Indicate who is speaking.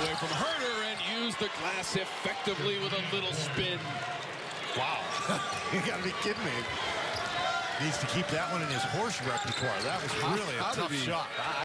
Speaker 1: away from Herder and used the glass effectively with a little spin. Wow.
Speaker 2: You got to be kidding me. Needs to keep that one in his horse repertoire. That was really a tough shot.